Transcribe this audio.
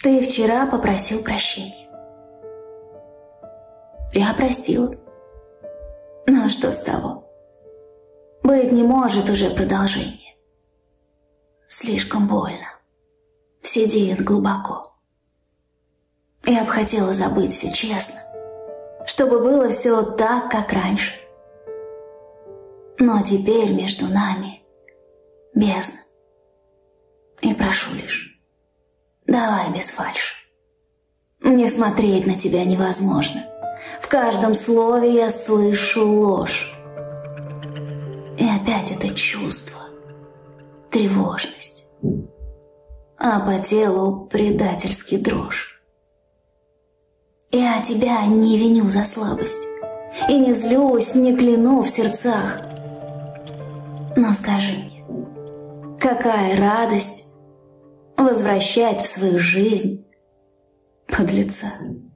Ты вчера попросил прощения. Я простила. Но что с того? Быть не может уже продолжения. Слишком больно. Сидит глубоко. Я бы хотела забыть все честно, чтобы было все так, как раньше. Но теперь между нами бездна. И прошу лишь, давай без фальши. Мне смотреть на тебя невозможно. В каждом слове я слышу ложь. И опять это чувство, тревожность, а по телу предательский дрожь. Я тебя не виню за слабость, и не злюсь, не кляну в сердцах. Но скажи мне, какая радость возвращать в свою жизнь подлеца.